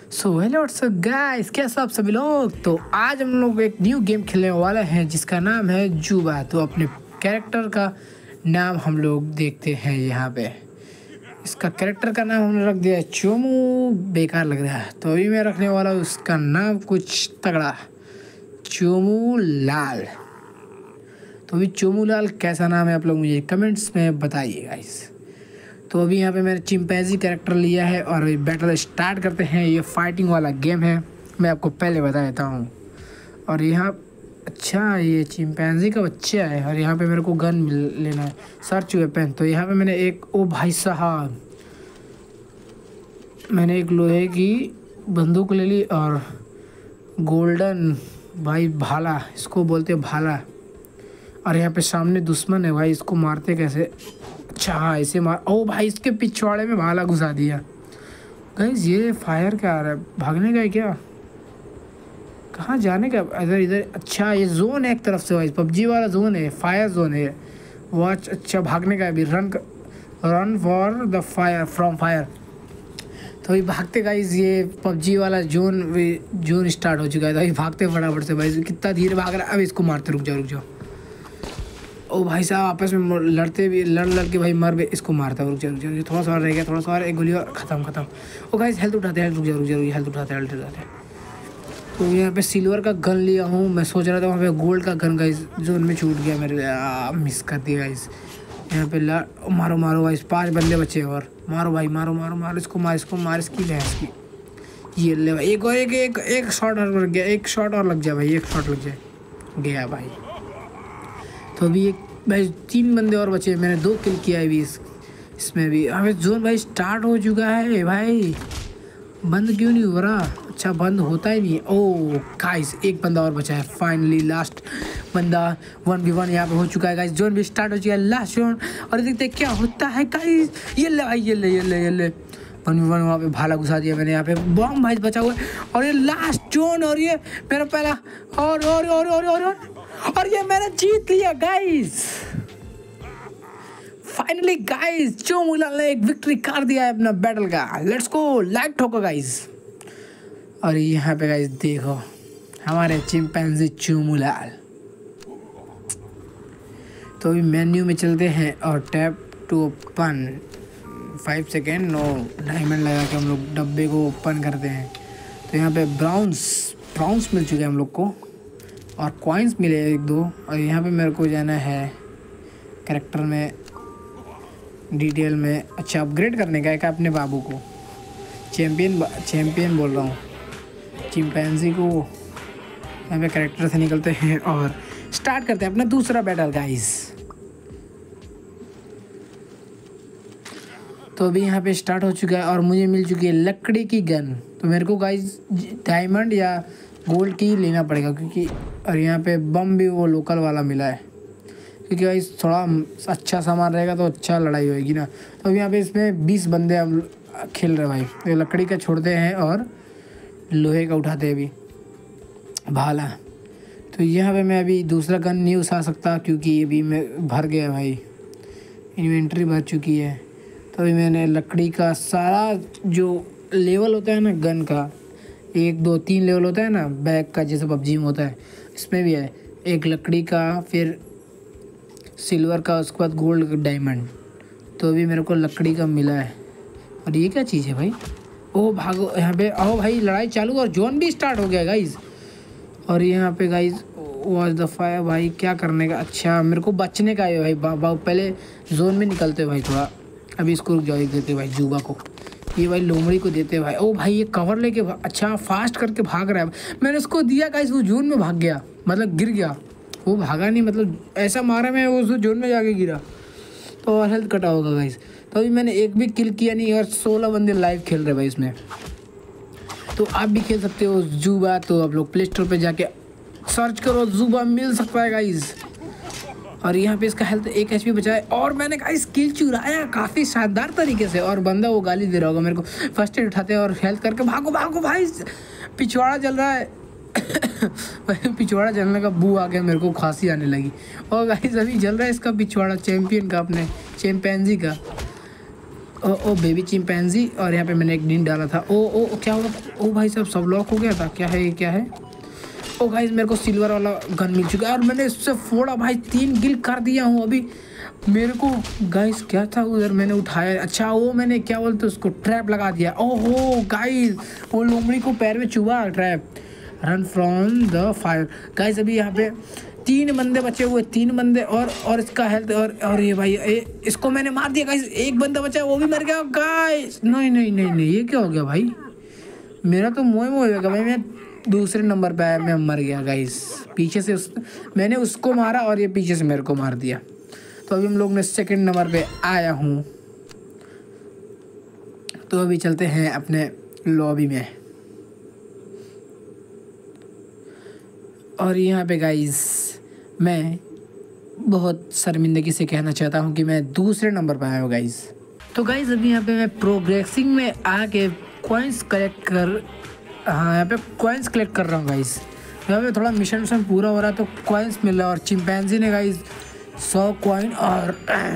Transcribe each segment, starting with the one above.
So hello what's up guys, कैसे आप सभी लोग। तो आज हम लोग एक न्यू गेम खेलने वाले हैं जिसका नाम है जुबा। तो अपने कैरेक्टर का नाम हम लोग देखते हैं यहाँ पे। इसका कैरेक्टर का नाम हमने रख दिया है चोमू। बेकार लग रहा है तो अभी मैं रखने वाला हूँ उसका नाम कुछ तगड़ा, चोमू लाल। तो अभी चोमू लाल कैसा नाम है आप लोग मुझे कमेंट्स में बताइए गाइस। तो अभी यहाँ पे मैंने चिंपैंजी कैरेक्टर लिया है और बैटल स्टार्ट करते हैं। ये फाइटिंग वाला गेम है, मैं आपको पहले बता देता हूँ। और यहाँ अच्छा ये चिंपैंजी का बच्चा है और यहाँ पे मेरे को गन लेना है, सर्च वेपन। तो यहाँ पे मैंने एक ओ भाई साहब, मैंने एक लोहे की बंदूक ले ली और गोल्डन भाई भाला, इसको बोलते भाला। और यहाँ पे सामने दुश्मन है भाई, इसको मारते कैसे? अच्छा हाँ ऐसे मार। ओ भाई इसके पिछवाड़े में भाला घुसा दिया। गाइस ये फायर क्या आ रहा है? भागने का है क्या? कहाँ जाने का? इधर इधर। अच्छा ये जोन है एक तरफ से भाई, पबजी वाला जोन है, फायर जोन है वो। अच्छा भागने का है अभी। Run for the fire from fire. तो अभी भागते गाइस, ये पबजी वाला जोन स्टार्ट हो चुका है। तो अभी भागते फटाफट से भाई। कितना धीरे भाग रहा है। अब इसको मारते, रुक जाओ। ओ भाई साहब आपस में लड़ते भी, लड़ के भाई मर भी। इसको मारता है, रुक जाओ। थोड़ा सा और रह गया, थोड़ा सा और, एक गोली और, खत्म। ओ गाइस हेल्थ उठाते हैं, रुक जाओ। हेल्थ उठाते हैं। तो यहाँ पे सिल्वर का गन लिया हूँ। मैं सोच रहा था वहाँ पे गोल्ड का गन गाइस जोन में छूट गया मेरे, मिस कर दिया गाइस। यहाँ पे मारो गाइस, 5 बंदे बचे और मारो भाई, मारो इसको मार इसकी भैंस की। ये ले भाई, एक शॉट और लग गया, एक शॉट और लग जाए भाई, एक शॉट लग जाए, गया भाई। तो अभी एक भाई 3 बंदे और बचे, मैंने 2 किल किया है अभी इसमें भी। अबे जोन भाई स्टार्ट हो चुका है भाई, बंद क्यों नहीं हो रहा? अच्छा बंद होता ही नहीं। ओ गाइस एक बंदा और बचा है, फाइनली लास्ट बंदा। 1v1 यहाँ पे हो चुका है गाइस, जोन भी स्टार्ट हो चुका है, लास्ट जोन। और देखते हैं क्या होता है गाइस। ये ले भाई, ये ले 1v1 वहाँ पे भाला घुसा दिया मैंने। यहाँ पे बॉम्ब भाई बचा हुआ है और ये लास्ट जोन। और ये मेरा पहला और ये मैंने जीत लिया गाइस। फाइनली गाइस चोमू लाल ने एक विक्ट्री कर दिया है अपना बैटल का। लेट्स गो, लाइक ठोको गाइस। और यहाँ पे गाइस देखो हमारे चिंपैंजी चोमू लाल। तो अभी मेन्यू में चलते हैं और tap to open. 5 second no diamond लगा के हम लोग डब्बे को ओपन करते हैं। तो यहाँ पे ब्राउन्स मिल चुके हैं हम लोग को और कॉइन्स मिले 1-2। और यहाँ पे मेरे को जाना है कैरेक्टर में, डिटेल में। अच्छा अपग्रेड करने का है क्या अपने बाबू को? चैम्पियन बोल रहा हूँ, चिंपैंजी को। यहाँ पे कैरेक्टर से निकलते हैं और स्टार्ट करते हैं अपना दूसरा बैटल गाइस। तो अभी यहाँ पे स्टार्ट हो चुका है और मुझे मिल चुकी है लकड़ी की गन। तो मेरे को गाइस डायमंड या गोल्ड की लेना पड़ेगा क्योंकि, और यहाँ पे बम भी वो लोकल वाला मिला है क्योंकि भाई थोड़ा अच्छा सामान रहेगा तो अच्छा लड़ाई होएगी ना। तो अभी यहाँ पे इसमें 20 बंदे हम खेल रहे भाई। तो लकड़ी का छोड़ते हैं और लोहे का उठाते हैं अभी, भाला। तो यहाँ पे मैं अभी दूसरा गन नहीं उठा सकता क्योंकि अभी मैं भर गया भाई, इन्वेंट्री भर चुकी है। तो अभी मैंने लकड़ी का सारा जो लेवल होता है ना गन का, 1 2 3 लेवल होता है ना बैग का, जैसे पबजी में होता है, इसमें भी है। एक लकड़ी का, फिर सिल्वर का, उसके बाद गोल्ड डायमंड। तो अभी मेरे को लकड़ी का मिला है। और ये क्या चीज़ है भाई? ओ भागो यहाँ पे, आओ भाई लड़ाई चालू और जोन भी स्टार्ट हो गया गाइज। और यहाँ पे गाइज वॉच द फायर भाई, क्या करने का? अच्छा मेरे को बचने का है भाई। पहले जोन में निकलते भाई थोड़ा। अभी इसको रुक जाओ, देते भाई जुबा को, ये भाई लोमड़ी को देते भाई। ओ भाई ये कवर लेके अच्छा फास्ट करके भाग रहा है। मैंने उसको दिया गाइस, वो जोन में भाग गया, मतलब गिर गया। वो भागा नहीं, मतलब ऐसा मारा मैं, वो जोन में जाके गिरा तो और हेल्थ कटा होगा गाइस। तो अभी मैंने एक भी किल किया नहीं और 16 बंदे लाइव खेल रहे भाई इसमें। तो आप भी खेल सकते हो जुबा। तो आप लोग प्ले स्टोर पर जाके सर्च करो, जुबा मिल सकता है गाइस। और यहाँ पे इसका हेल्थ 1 HP बचा है और मैंने गाइस किल चुराया काफ़ी शानदार तरीके से। और बंदा वो गाली दे रहा होगा मेरे को। फर्स्ट एड उठाते हैं और हेल्थ करके भागो भाई, पिछवाड़ा जल रहा है। पिछवाड़ा जलने का बू आ गया, मेरे को खांसी आने लगी। और गाइस अभी जल रहा है इसका पिछवाड़ा, चैंपियन का, अपने चिंपैंजी का। ओ बेबी चिंपैंजी, और यहाँ पे मैंने एक नींद डाला था। ओ क्या हुआ था? ओ भाई साहब सब लॉक हो गया था। क्या है ये, क्या है? ओ गाइस मेरे को सिल्वर वाला गन मिल चुका है और मैंने इससे फोड़ा भाई, 3 किल कर दिया हूँ अभी। मेरे को गाइस क्या था उधर मैंने उठाया, अच्छा वो मैंने क्या बोलते उसको ट्रैप लगा दिया। ओहो गाइस वो लोमड़ी को पैर में चुभा trap. Run from the fire. Guys अभी यहाँ पे 3 बंदे बचे हुए, 3 बंदे और इसका हेल्थ और ये भाई इसको मैंने मार दिया गाइस। एक बंदा बचा वो भी मर गया गाइस। नहीं ये क्या हो गया भाई? मेरा तो मोह हो गया भाई, मैं दूसरे नंबर पे आया, मैं मर गया गाइस। पीछे से मैंने उसको मारा और ये पीछे से मेरे को मार दिया। तो अभी हम लोग ने सेकंड नंबर पे आया हूँ। तो अभी चलते हैं अपने लॉबी में। और यहाँ पे गाइस मैं बहुत शर्मिंदगी से कहना चाहता हूँ कि मैं दूसरे नंबर पर आया हूँ गाइस। तो गाइस अभी यहाँ पे मैं प्रोग्रेसिंग में आके कॉइन्स कलेक्ट कर यहाँ पे कॉइन्स कलेक्ट कर रहा हूँ गाइस। यहाँ पे थोड़ा मिशन पूरा हो रहा है तो कॉइन्स मिल रहा है। और चिंपैंजी ने गाइस 100 कॉइन और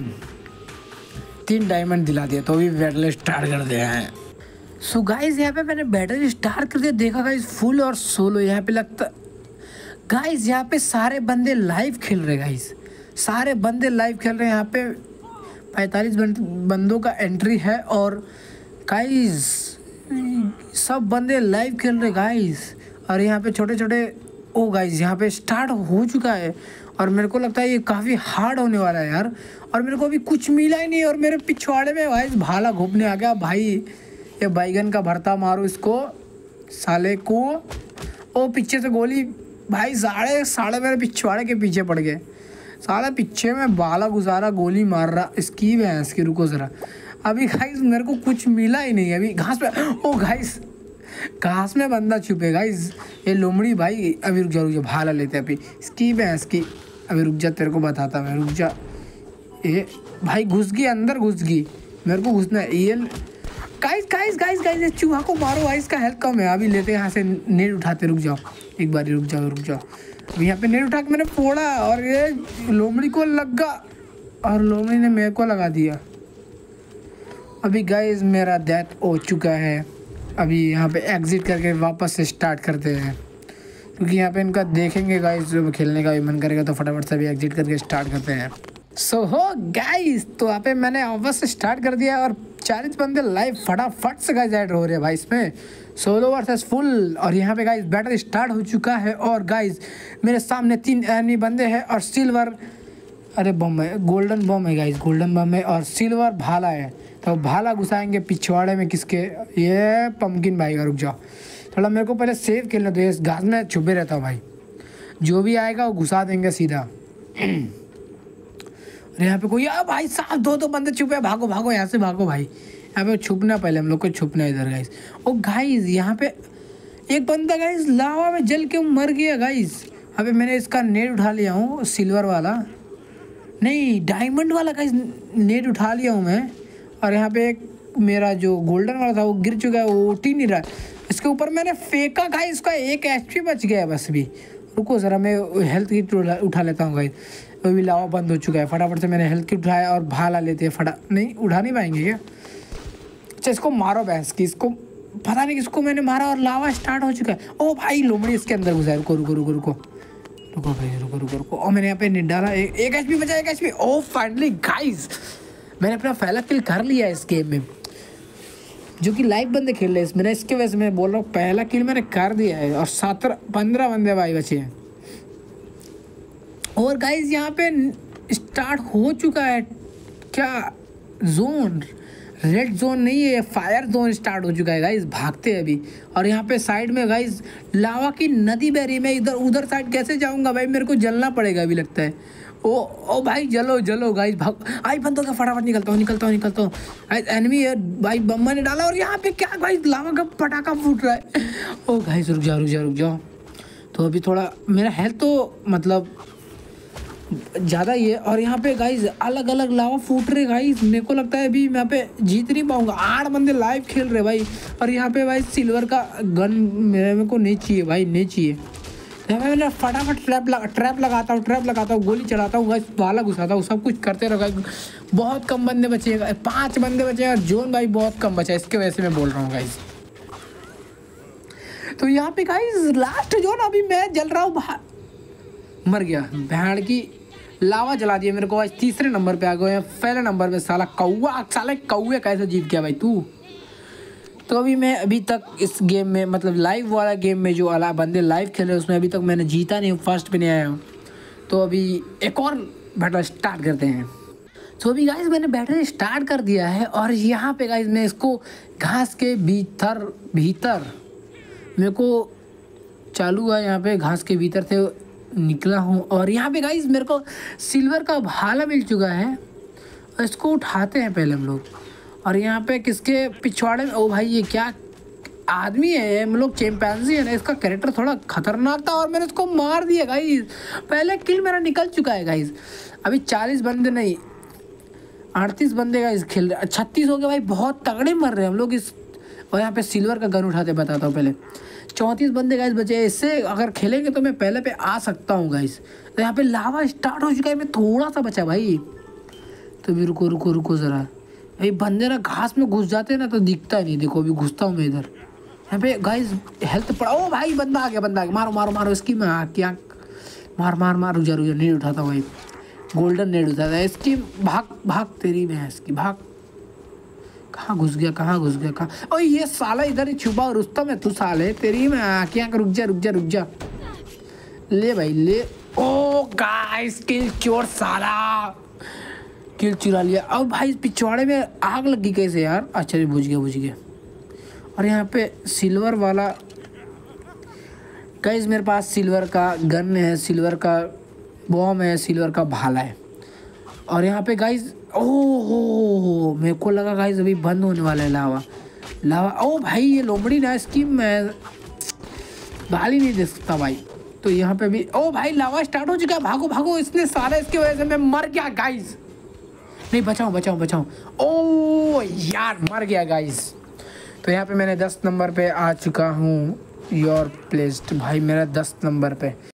3 डायमंड दिला दिया। तो अभी बैटल स्टार्ट कर दिया है। सो गाइस यहाँ पे मैंने बैटल स्टार्ट कर दिया, देखा गाइस फुल और सोलो। यहाँ पे लगता गाइस यहाँ पे सारे बंदे लाइव खेल रहे गाइस, सारे बंदे लाइव खेल रहे हैं। यहाँ पे 45 बंदों का एंट्री है और गाइस सब बंदे लाइव खेल रहे गाइस। और यहाँ पे छोटे छोटे ओ गाइस यहाँ पे स्टार्ट हो चुका है और मेरे को लगता है ये काफ़ी हार्ड होने वाला है यार। और मेरे को अभी कुछ मिला ही नहीं और मेरे पिछवाड़े में गाइस भाला घूमने आ गया भाई। ये बैगन का भरता मारो इसको साले को। ओ पीछे से गोली भाई, साढ़े मेरे पिछवाड़े के पीछे पड़ गए। साला पीछे में बाला गुजारा गोली मार रहा इसकी भैंस की। रुको ज़रा, अभी गाइस मेरे को कुछ मिला ही नहीं। अभी घास पे ओ गाइस घास में बंदा छुपे गाइस। ये लोमड़ी भाई अभी रुक जा भाला लेते अभी इसकी भैंस की। अभी रुक जा तेरे को बताता मैं, रुक जा। ये भाई घुस गई, अंदर घुस गई, मेरे को घुसना है। ये गाइस ये चूहा को मारो भाई, इसका हेल्थ कम है। अभी लेते यहाँ से नेट उठाते, रुक जाओ एक बार, रुक जाओ। अभी यहाँ पे नेट उठा के मैंने फोड़ा और ये लोमड़ी को लगा और लोमड़ी ने मेरे को लगा दिया। अभी गाइस मेरा डेथ हो चुका है। अभी यहाँ पे एग्जिट करके वापस से स्टार्ट करते हैं क्योंकि यहाँ पे इनका देखेंगे गाइस, जब खेलने का भी मन करेगा तो फटाफट से भी एग्जिट करके स्टार्ट करते हैं। सो हो गाइस तो यहाँ पे मैंने वापस से स्टार्ट कर दिया और 40 बंदे लाइव फटाफट से गाइस ऐड हो रहे हैं भाई इसमें, सोलो वर्सेस फुल। और यहाँ पे गाइस बैटल स्टार्ट हो चुका है और गाइस मेरे सामने 3 एनिमी बंदे हैं और सिल्वर बम है, गोल्डन बम है गाइस, गोल्डन बम है और सिल्वर भाला है। तो भाला घुसाएंगे पिछवाड़े में किसके, ये पंपकिन भाई का। रुक जाओ थोड़ा, मेरे को पहले सेव खेलना तो, ये घास में छुपे रहता हूँ भाई, जो भी आएगा वो घुसा देंगे सीधा। और यहाँ पे कोई भाई साहब 2 बंदे छुपे, भागो यहाँ से भागो भाई। यहाँ पे छुपना, पहले हम लोग को छुपना है इधर गाइस। ओ गाइस यहाँ पे एक बंदा गाइस लावा में जल के मर गया गाइस। यहाँ पे मैंने इसका नेट उठा लिया हूँ, सिल्वर वाला नहीं डायमंड वाला गाइस नेट उठा लिया हूँ मैं। और यहाँ पे एक मेरा जो गोल्डन वाला था वो गिर चुका है, वो उठ ही नहीं रहा। इसके ऊपर मैंने फेंका गाइस, इसका 1 HP बच गया बस। भी रुको ज़रा, मैं हेल्थ किट उठा लेता हूँ गाइस। वो भी लावा बंद हो चुका है, फटाफट से मैंने हेल्थ किट उठाया और भाला लेते हैं। नहीं उठा नहीं पाएंगे क्या? अच्छा इसको मारो भैंस की, इसको पता नहीं किसको मैंने मारा और लावा स्टार्ट हो चुका है। ओ भाई लोमड़ी इसके अंदर घुसा है। रुको भाई रुको। और मैंने यहाँ पे नेट डाला, 1 HP बचा, 1 HP। ओ फाइनली गाइस मैंने अपना पहला किल कर लिया इस गेम में, जो कि लाइव बंदे खेल रहे हैं इसमें। इसके वजह से मैं बोल रहा हूँ पहला किल मैंने कर दिया है और 15 बंदे भाई बचे हैं। और गाइस यहाँ पे स्टार्ट हो चुका है क्या जोन, रेड जोन नहीं है, फायर जोन स्टार्ट हो चुका है गाइस। भागते हैं अभी। और यहाँ पे साइड में गाइस लावा की नदी बह रही है। मैं इधर उधर साइड कैसे जाऊँगा भाई, मेरे को जलना पड़ेगा अभी लगता है। ओ भाई जलो गाइस, भाग आई बंदों का, फटाफट निकलता हूँ। गाइस एनिमी है भाई, बम मैंने डाला और यहाँ पे क्या गाइस लावा का पटाखा फूट रहा है। ओ गाइस रुक जाओ। तो अभी थोड़ा मेरा हेल्थ तो मतलब ज़्यादा ही है। और यहाँ पे गाइस अलग अलग लावा फूट रहे गाइस। मेरे को लगता है अभी मैं यहाँ पे जीत नहीं पाऊँगा। 8 बंदे लाइव खेल रहे भाई। और यहाँ पे भाई सिल्वर का गन मेरे को नहीं चाहिए भाई, नहीं चाहिए। मैंने फटाफट ट्रैप लगाता हूँ, गोली चढ़ाता हूँ गाइस, भाला घुसाता हूँ, सब कुछ करते रहो गाइस। बहुत कम बंदे बचे, 5 बंदे बचे और जोन भाई बहुत कम बचा, इसके वजह से मैं बोल रहा हूँ गाइस। तो यहाँ पे गाइस लास्ट जोन, अभी मैं जल रहा हूँ, मर गया, भेड़ की लावा जला दिया मेरे को। आज तीसरे नंबर पे आ गए, पहले नंबर पे साला कौवे कैसे जीत गया भाई तू। तो अभी तक इस गेम में, मतलब लाइव वाला गेम में जो वाला बंदे लाइव खेले उसमें अभी तक मैंने जीता नहीं हूँ, फर्स्ट पे नहीं आया हूँ। तो अभी एक और बैटल स्टार्ट करते हैं। तो अभी गाइस मैंने बैटल स्टार्ट कर दिया है और यहाँ पे गाइस मैं इसको घास के भीतर मेरे को चालू हुआ, यहाँ पे घास के भीतर से निकला हूँ और यहाँ पे गाइस मेरे को सिल्वर का भाला मिल चुका है और इसको उठाते हैं पहले हम लोग। और यहाँ पे किसके पिछवाड़े में, ओ भाई ये क्या आदमी है, हम लोग चैंपियंसी है ना, इसका कैरेक्टर थोड़ा खतरनाक था और मैंने इसको मार दिया गाइस। पहले किल मेरा निकल चुका है गाइस। अभी 40 बंदे नहीं 38 बंदे गाइस खेल रहे, 36 हो गए भाई, बहुत तगड़े मर रहे हैं हम लोग इस। और यहाँ पे सिल्वर का गन उठाते बताता हूँ पहले। 34 बंदे गाइस बचे, इससे अगर खेलेंगे तो मैं पहले पे आ सकता हूँ गाइस। तो यहाँ पे लावा स्टार्ट हो चुका है, मैं थोड़ा सा बचा भाई। तो भी रुको ज़रा, भाई बंदे ना घास में घुस जाते हैं ना तो दिखता नहीं। देखो अभी घुसता हूँ मैं इधर, यहाँ पे गाइस हेल्थ पड़ा। ओ भाई बंदा आ गया, मारो इसकी मैं क्या मार रुक जा नेड उठाता हूँ भाई, गोल्डन नेड उठाता है इसकी। भाग तेरी मैं इसकी, भाग। कहाँ घुस गया। ओ ये साला इधर ही छुपा, रुस्तम है तू साले, तेरी मैं क्या। रुक जा ले भाई ले। ओ गाइस किल चोर साला, किल चुरा लिया। अब भाई पिछवाड़े में आग लगी कैसे यार। अच्छा जी बुझ गया। और यहाँ पे सिल्वर वाला गाइस, मेरे पास सिल्वर का गन है, सिल्वर का बॉम्ब है, सिल्वर का भाला है। और यहाँ पे गाइस ओह मेरे को लगा गाइस अभी बंद होने वाला है लावा। ओ भाई ये लोमड़ी ना, इसकी मैं गाली नहीं दे सकता भाई। तो यहाँ पे भी ओ भाई लावा स्टार्ट हो चुका है, भागो इसने सारा, इसकी वजह से मैं मर गया गाइस। नहीं बचाओ। ओ यार मर गया गाइस। तो यहाँ पे मैंने 10 नंबर पे आ चुका हूँ, योर प्लेस्ड भाई मेरा 10 नंबर पे।